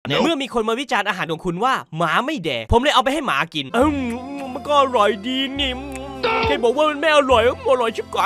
เมื่อมีคนมาวิจารณ์อาหารของคุณว่าหมาไม่แดกผมเลยเอาไปให้หมากินมันก็อร่อยดีนี่ใครบอกว่ามันไม่อร่อยชิบก่อน